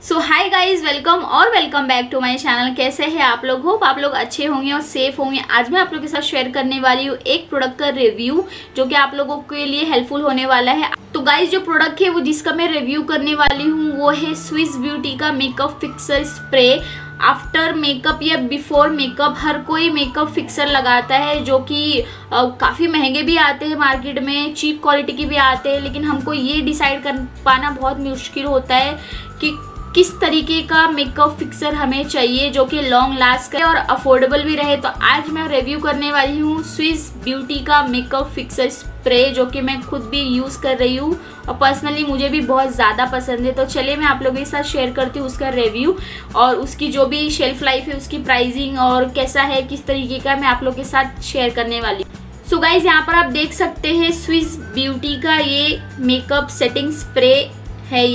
So hi guys, welcome back to my channel. कैसे हैं आप लोग? होप आप लोग अच्छे होंगे और सेफ होंगे। आज मैं आप लोगों के साथ शेयर करने वाली हूँ एक प्रोडक्ट का रिव्यू जो कि आप लोगों के लिए हेल्पफुल होने वाला है। तो गाइज जो प्रोडक्ट है वो जिसका मैं रिव्यू करने वाली हूँ वो है स्विस ब्यूटी का makeup fixer spray. After makeup या बिफोर मेकअप हर कोई मेकअप फिक्सर लगाता है जो कि काफ़ी महंगे भी आते हैं मार्केट में, चीप क्वालिटी के भी आते हैं। लेकिन हमको ये डिसाइड कर पाना बहुत मुश्किल होता है कि किस तरीके का मेकअप फिक्सर हमें चाहिए जो कि लॉन्ग लास्ट करे और अफोर्डेबल भी रहे। तो आज मैं रिव्यू करने वाली हूँ स्विस ब्यूटी का मेकअप फिक्सर स्प्रे जो कि मैं खुद भी यूज़ कर रही हूँ और पर्सनली मुझे भी बहुत ज़्यादा पसंद है। तो चलिए मैं आप लोगों के साथ शेयर करती हूँ उसका रिव्यू और उसकी जो भी शेल्फ लाइफ है, उसकी प्राइसिंग और कैसा है, किस तरीके का, मैं आप लोगों के साथ शेयर करने वाली हूँ। सो गाइज यहाँ पर आप देख सकते हैं स्विस ब्यूटी का ये मेकअप सेटिंग स्प्रे है।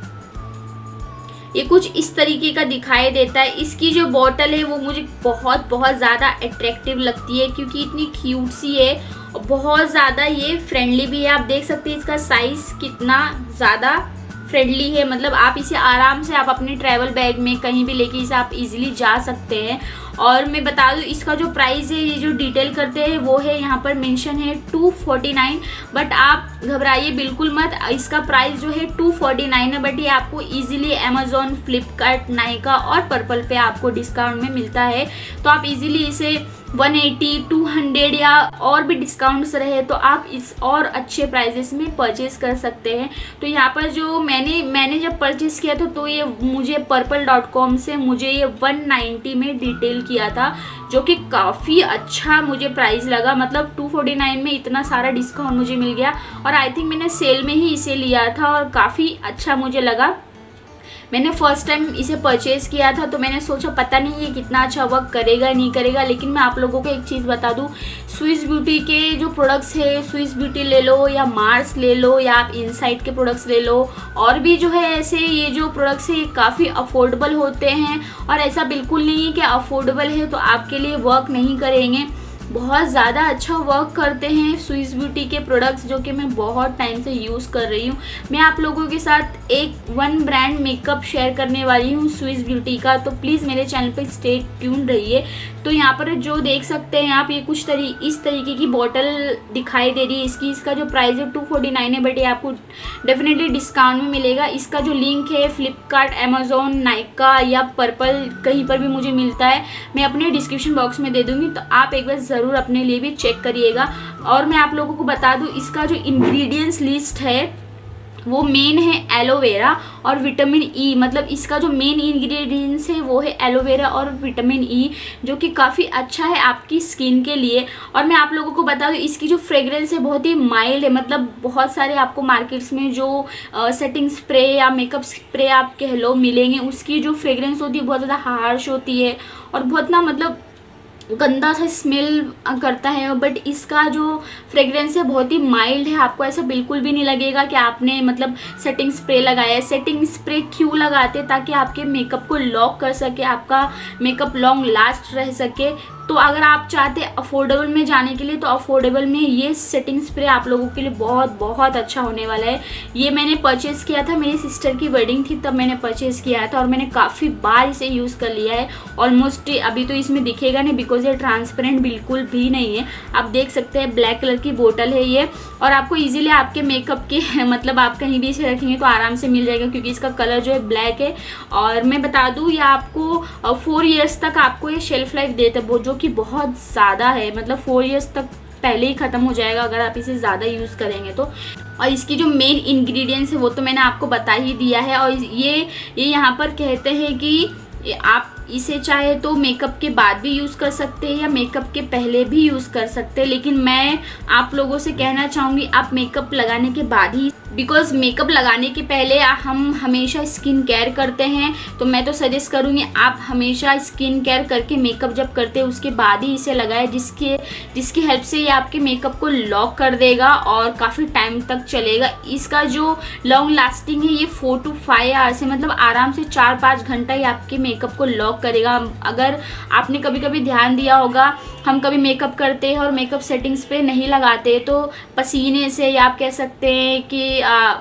ये कुछ इस तरीके का दिखाई देता है। इसकी जो बॉटल है वो मुझे बहुत ज़्यादा अट्रैक्टिव लगती है क्योंकि इतनी क्यूट सी है और बहुत ज़्यादा ये फ्रेंडली भी है। आप देख सकते हैं इसका साइज़ कितना ज़्यादा फ्रेंडली है। मतलब आप इसे आराम से आप अपने ट्रैवल बैग में कहीं भी लेके इसे आप इजीली जा सकते हैं। और मैं बता दूं इसका जो प्राइस है, ये जो डिटेल करते हैं वो है यहाँ पर मेंशन है 249। बट आप घबराइए बिल्कुल मत, इसका प्राइस जो है 249 है। बट ये आपको इजीली अमेजोन, फ्लिपकार्ट, नायका और पर्पल पे आपको डिस्काउंट में मिलता है। तो आप इजीली इसे 180, 200 या और भी डिस्काउंट्स रहे तो आप इस और अच्छे प्राइजेस में परचेज़ कर सकते हैं। तो यहाँ पर जो मैंने जब परचेज़ किया था तो ये मुझे purple.com से मुझे ये 190 में डिटेल किया था जो कि काफ़ी अच्छा मुझे प्राइस लगा। मतलब 249 में इतना सारा डिस्काउंट मुझे मिल गया और आई थिंक मैंने सेल में ही इसे लिया था और काफ़ी अच्छा मुझे लगा। मैंने फर्स्ट टाइम इसे परचेज़ किया था तो मैंने सोचा पता नहीं ये कितना अच्छा वर्क करेगा नहीं करेगा। लेकिन मैं आप लोगों को एक चीज़ बता दूं, स्विस ब्यूटी के जो प्रोडक्ट्स है, स्विस ब्यूटी ले लो या मार्स ले लो या आप इनसाइड के प्रोडक्ट्स ले लो, और भी जो है ऐसे ये जो प्रोडक्ट्स है काफ़ी अफोर्डेबल होते हैं। और ऐसा बिल्कुल नहीं है कि अफोर्डेबल है तो आपके लिए वर्क नहीं करेंगे, बहुत ज़्यादा अच्छा वर्क करते हैं स्विस ब्यूटी के प्रोडक्ट्स जो कि मैं बहुत टाइम से यूज़ कर रही हूँ। मैं आप लोगों के साथ वन ब्रांड मेकअप शेयर करने वाली हूँ स्विस ब्यूटी का, तो प्लीज़ मेरे चैनल पे स्टे ट्यून रहिए। तो यहाँ पर जो देख सकते हैं आप, ये कुछ इस तरीके की बॉटल दिखाई दे रही है। इसका जो प्राइस है 249 है, बट ये आपको डेफिनेटली डिस्काउंट में मिलेगा। इसका जो लिंक है फ्लिपकार्ट, अमेजोन, नायका या पर्पल कहीं पर भी मुझे मिलता है, मैं अपने डिस्क्रिप्शन बॉक्स में दे दूँगी। तो आप एक बार ज़रूर अपने लिए भी चेक करिएगा। और मैं आप लोगों को बता दूं इसका जो इंग्रेडिएंट्स लिस्ट है वो मेन है एलोवेरा और विटामिन ई। मतलब इसका जो मेन इंग्रेडिएंट्स है वो है एलोवेरा और विटामिन ई जो कि काफ़ी अच्छा है आपकी स्किन के लिए। और मैं आप लोगों को बता दूं इसकी जो फ्रेग्रेंस है बहुत ही माइल्ड है। मतलब बहुत सारे आपको मार्केट्स में जो सेटिंग स्प्रे या मेकअप स्प्रे आप कह लो मिलेंगे, उसकी जो फ्रेग्रेंस होती है बहुत ज़्यादा हार्श होती है और बहुत ना मतलब गंदा सा स्मेल करता है। बट इसका जो फ्रेग्रेंस है बहुत ही माइल्ड है, आपको ऐसा बिल्कुल भी नहीं लगेगा कि आपने मतलब सेटिंग स्प्रे लगाया है। सेटिंग स्प्रे क्यों लगाते हैं? ताकि आपके मेकअप को लॉक कर सके, आपका मेकअप लॉन्ग लास्ट रह सके। तो अगर आप चाहते हैं अफोर्डेबल में जाने के लिए तो अफोर्डेबल में ये सेटिंग स्प्रे आप लोगों के लिए बहुत अच्छा होने वाला है। ये मैंने परचेज़ किया था, मेरी सिस्टर की वेडिंग थी तब मैंने परचेज़ किया था और मैंने काफ़ी बार इसे यूज़ कर लिया है। ऑलमोस्ट अभी तो इसमें दिखेगा नहीं बिकॉज ये ट्रांसपेरेंट बिल्कुल भी नहीं है। आप देख सकते हैं ब्लैक कलर की बोतल है ये और आपको ईजिली आपके मेकअप के मतलब आप कहीं भी इसे रखेंगे तो आराम से मिल जाएगा क्योंकि इसका कलर जो है ब्लैक है। और मैं बता दूँ ये आपको 4 ईयर्स तक आपको ये शेल्फ लाइफ देता है जो कि बहुत ज़्यादा है। मतलब 4 ईयर्स तक पहले ही ख़त्म हो जाएगा अगर आप इसे ज़्यादा यूज़ करेंगे तो। और इसकी जो मेन इंग्रेडिएंट्स है वो तो मैंने आपको बता ही दिया है। और ये यहाँ पर कहते हैं कि आप इसे चाहे तो मेकअप के बाद भी यूज़ कर सकते हैं या मेकअप के पहले भी यूज़ कर सकते हैं। लेकिन मैं आप लोगों से कहना चाहूँगी आप मेकअप लगाने के बाद ही, बिकॉज मेकअप लगाने के पहले हम हमेशा स्किन केयर करते हैं। तो मैं तो सजेस्ट करूँगी आप हमेशा स्किन केयर करके मेकअप जब करते हैं उसके बाद ही इसे लगाएं, जिसकी हेल्प से ये आपके मेकअप को लॉक कर देगा और काफ़ी टाइम तक चलेगा। इसका जो लॉन्ग लास्टिंग है ये 4 to 5 आवर्स है। मतलब आराम से 4-5 घंटा ही आपके मेकअप को लॉक करेगा। अगर आपने कभी कभी ध्यान दिया होगा, हम कभी मेकअप करते हैं और मेकअप सेटिंग्स पे नहीं लगाते तो पसीने से या आप कह सकते हैं कि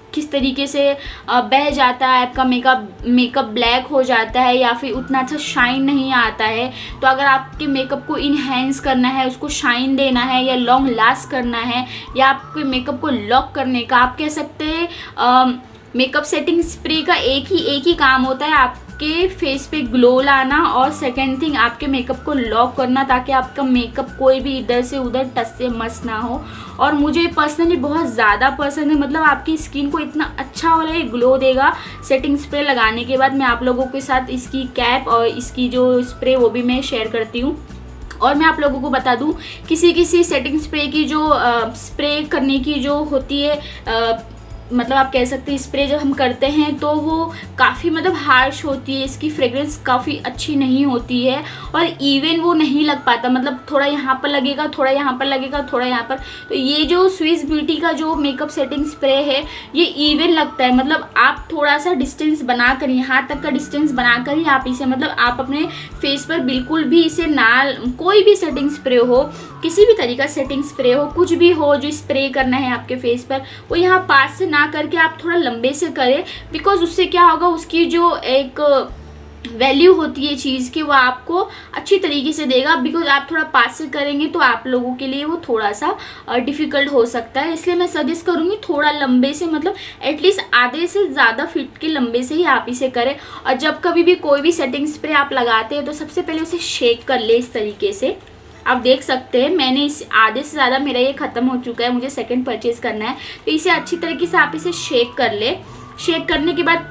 किस तरीके से बह जाता है, आपका मेकअप ब्लैक हो जाता है या फिर उतना अच्छा शाइन नहीं आता है। तो अगर आपके मेकअप को इन्हेंस करना है, उसको शाइन देना है या लॉन्ग लास्ट करना है या आपके मेकअप को लॉक करने का, आप कह सकते हैं मेकअप सेटिंग स्प्रे का एक ही काम होता है, आपके फेस पे ग्लो लाना और सेकंड थिंग आपके मेकअप को लॉक करना, ताकि आपका मेकअप कोई भी इधर से उधर टच से मस ना हो। और मुझे पर्सनली बहुत ज़्यादा पसंद है, मतलब आपकी स्किन को इतना अच्छा वाला ये ग्लो देगा सेटिंग स्प्रे लगाने के बाद। मैं आप लोगों के साथ इसकी कैप और इसकी जो स्प्रे वो भी मैं शेयर करती हूँ। और मैं आप लोगों को बता दूं, किसी सेटिंग स्प्रे की जो स्प्रे करने की जो होती है मतलब आप कह सकते हैं स्प्रे जब हम करते हैं तो वो काफ़ी मतलब हार्श होती है, इसकी फ्रेग्रेंस काफ़ी अच्छी नहीं होती है और इवन वो नहीं लग पाता, मतलब थोड़ा यहाँ पर लगेगा, थोड़ा यहाँ पर लगेगा, थोड़ा यहाँ पर। तो ये जो स्विस ब्यूटी का जो मेकअप सेटिंग स्प्रे है ये इवन लगता है, मतलब आप थोड़ा सा डिस्टेंस बनाकर, यहाँ तक का डिस्टेंस बनाकर ही आप इसे, मतलब आप अपने फेस पर बिल्कुल भी इसे ना, कोई भी सेटिंग स्प्रे हो, किसी भी तरीका सेटिंग स्प्रे हो, कुछ भी हो जो स्प्रे करना है आपके फेस पर, वो यहाँ पास से ना करके आप थोड़ा लंबे से करें। बिकॉज उससे क्या होगा, उसकी जो एक वैल्यू होती है चीज़ की वो आपको अच्छी तरीके से देगा। बिकॉज आप थोड़ा पास से करेंगे तो आप लोगों के लिए वो थोड़ा सा डिफ़िकल्ट हो सकता है, इसलिए मैं सजेस्ट करूँगी थोड़ा लंबे से, मतलब एटलीस्ट आधे से ज़्यादा फीट के लंबे से ही आप इसे करें। और जब कभी भी कोई भी सेटिंग स्प्रे आप लगाते हैं तो सबसे पहले उसे शेक कर ले इस तरीके से। आप देख सकते हैं मैंने इस आधे से ज़्यादा मेरा ये ख़त्म हो चुका है, मुझे सेकंड परचेज़ करना है। तो इसे अच्छी तरीके से आप इसे शेक कर ले। शेक करने के बाद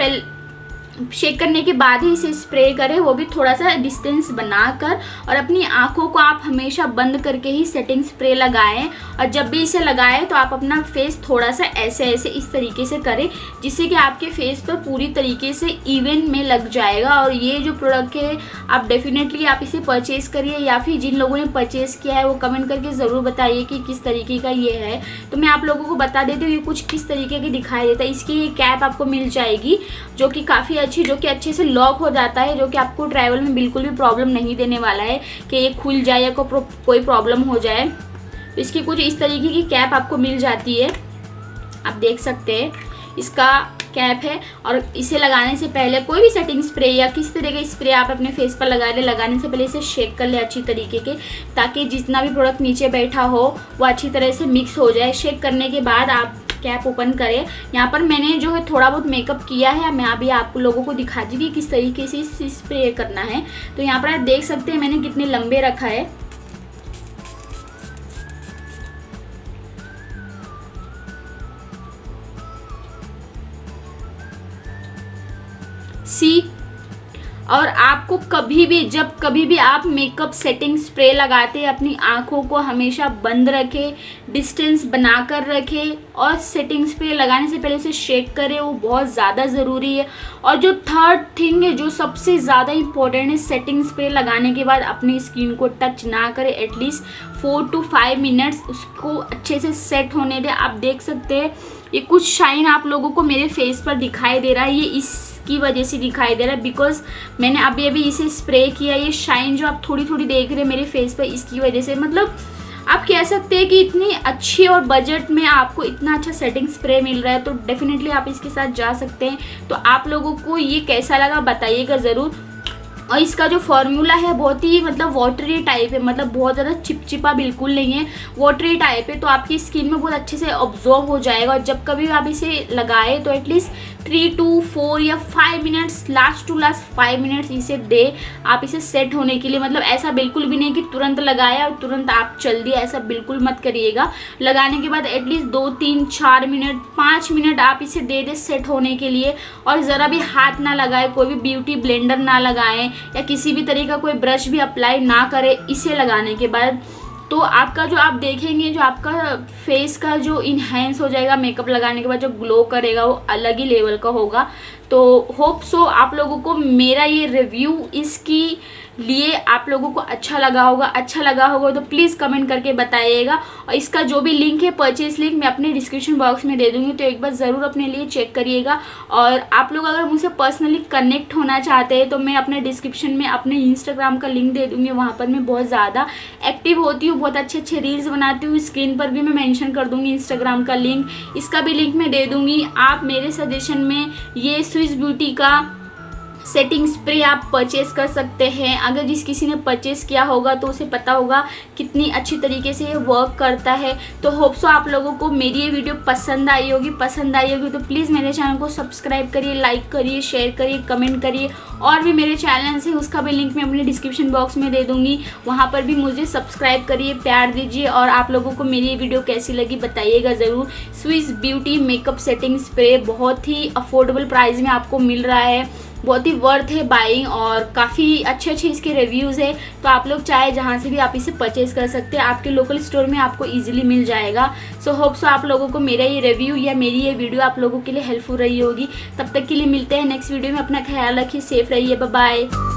शेक करने के बाद ही इसे स्प्रे करें, वो भी थोड़ा सा डिस्टेंस बनाकर, और अपनी आंखों को आप हमेशा बंद करके ही सेटिंग स्प्रे लगाएं। और जब भी इसे लगाएं तो आप अपना फेस थोड़ा सा ऐसे इस तरीके से करें, जिससे कि आपके फेस पर पूरी तरीके से इवन में लग जाएगा। और ये जो प्रोडक्ट है आप डेफिनेटली आप इसे परचेज़ करिए, या फिर जिन लोगों ने परचेज़ किया है वो कमेंट करके ज़रूर बताइए कि किस तरीके का ये है। तो मैं आप लोगों को बता देती हूँ ये कुछ किस तरीके की दिखाई देता है। इसकी ये कैप आपको मिल जाएगी जो कि काफ़ी अच्छी, जो कि अच्छे से लॉक हो जाता है, जो कि आपको ट्रैवल में बिल्कुल भी प्रॉब्लम नहीं देने वाला है कि ये खुल जाए या कोई प्रॉब्लम हो जाए। तो इसकी कुछ इस तरीके की कैप आपको मिल जाती है, आप देख सकते हैं इसका कैप है। और इसे लगाने से पहले कोई भी सेटिंग स्प्रे या किस तरह का स्प्रे आप अपने फेस पर लगा ले, लगाने से पहले इसे शेक कर ले अच्छी तरीके के, ताकि जितना भी प्रोडक्ट नीचे बैठा हो वो अच्छी तरह से मिक्स हो जाए। शेक करने के बाद आप कैप ओपन करें। यहाँ पर मैंने जो है थोड़ा बहुत मेकअप किया है, मैं अभी आप लोगों को दिखाती हूँ कि किस तरीके से इसे स्प्रे करना है। तो यहाँ पर आप देख सकते हैं मैंने कितने लंबे रखा है। सी, और आपको कभी भी आप मेकअप सेटिंग स्प्रे लगाते हैं अपनी आंखों को हमेशा बंद रखें, डिस्टेंस बनाकर रखें, और सेटिंग स्प्रे लगाने से पहले उसे शेक करें, वो बहुत ज़्यादा ज़रूरी है। और जो थर्ड थिंग है जो सबसे ज़्यादा इम्पोर्टेंट है, सेटिंग स्प्रे लगाने के बाद अपनी स्किन को टच ना करें, एटलीस्ट 4 to 5 मिनट्स उसको अच्छे से सेट होने दें। आप देख सकते हैं ये कुछ शाइन आप लोगों को मेरे फेस पर दिखाई दे रहा है, ये इसकी वजह से दिखाई दे रहा है बिकॉज मैंने अभी इसे स्प्रे किया। ये शाइन जो आप थोड़ी देख रहे हैं मेरे फेस पर, इसकी वजह से, मतलब आप कह सकते हैं कि इतनी अच्छी और बजट में आपको इतना अच्छा सेटिंग स्प्रे मिल रहा है, तो डेफिनेटली आप इसके साथ जा सकते हैं। तो आप लोगों को ये कैसा लगा बताइएगा ज़रूर। और इसका जो फॉर्मूला है बहुत ही मतलब वाटरी टाइप है, मतलब बहुत ज़्यादा चिपचिपा बिल्कुल नहीं है, वाटरी टाइप है, तो आपकी स्किन में बहुत अच्छे से ऑब्जॉर्व हो जाएगा। और जब कभी आप इसे लगाए तो एटलीस्ट 3 to 4 या 5 मिनट्स, लास्ट 5 मिनट्स इसे दे आप इसे सेट होने के लिए। मतलब ऐसा बिल्कुल भी नहीं कि तुरंत लगाया और तुरंत आप चल दिए, ऐसा बिल्कुल मत करिएगा। लगाने के बाद एटलीस्ट 2, 3, 4 मिनट, 5 मिनट आप इसे दे सेट होने के लिए। और ज़रा भी हाथ ना लगाए, कोई भी ब्यूटी ब्लेंडर ना लगाएं या किसी भी तरह का कोई ब्रश भी अप्लाई ना करें इसे लगाने के बाद। तो आपका जो आप देखेंगे जो आपका फेस का जो इन्हेंस हो जाएगा मेकअप लगाने के बाद, जो ग्लो करेगा वो अलग ही लेवल का होगा। तो होप सो आप लोगों को मेरा ये रिव्यू इसकी लिए आप लोगों को अच्छा लगा होगा तो प्लीज़ कमेंट करके बताइएगा। और इसका जो भी लिंक है, परचेज लिंक, मैं अपने डिस्क्रिप्शन बॉक्स में दे दूँगी, तो एक बार ज़रूर अपने लिए चेक करिएगा। और आप लोग अगर मुझसे पर्सनली कनेक्ट होना चाहते हैं तो मैं अपने डिस्क्रिप्शन में अपने इंस्टाग्राम का लिंक दे दूँगी। वहाँ पर मैं बहुत ज़्यादा एक्टिव होती हूँ, बहुत अच्छे अच्छे रील्स बनाती हूँ। स्क्रीन पर भी मैं मेंशन कर दूँगी इंस्टाग्राम का लिंक, इसका भी लिंक मैं दे दूँगी। आप मेरे सजेशन में ये स्विस ब्यूटी का सेटिंग स्प्रे आप परचेज़ कर सकते हैं। अगर जिस किसी ने परचेज़ किया होगा तो उसे पता होगा कितनी अच्छी तरीके से ये वर्क करता है। तो होप सो आप लोगों को मेरी ये वीडियो पसंद आई होगी तो प्लीज़ मेरे चैनल को सब्सक्राइब करिए, लाइक करिए, शेयर करिए, कमेंट करिए। और भी मेरे चैनल है उसका भी लिंक मैं अपने डिस्क्रिप्शन बॉक्स में दे दूँगी, वहाँ पर भी मुझे सब्सक्राइब करिए, प्यार दीजिए। और आप लोगों को मेरी ये वीडियो कैसी लगी बताइएगा ज़रूर। Swiss Beauty makeup setting spray बहुत ही अफोर्डेबल प्राइस में आपको मिल रहा है, बहुत ही वर्थ है बाइंग, और काफ़ी अच्छे अच्छे इसके रिव्यूज़ है। तो आप लोग चाहे जहाँ से भी आप इसे परचेज़ कर सकते हैं, आपके लोकल स्टोर में आपको इजीली मिल जाएगा। सो होप सो आप लोगों को मेरा ये रिव्यू या मेरी ये वीडियो आप लोगों के लिए हेल्पफुल रही होगी। तब तक के लिए मिलते हैं नेक्स्ट वीडियो में। अपना ख्याल रखिए, सेफ रहिए, बाय बाय।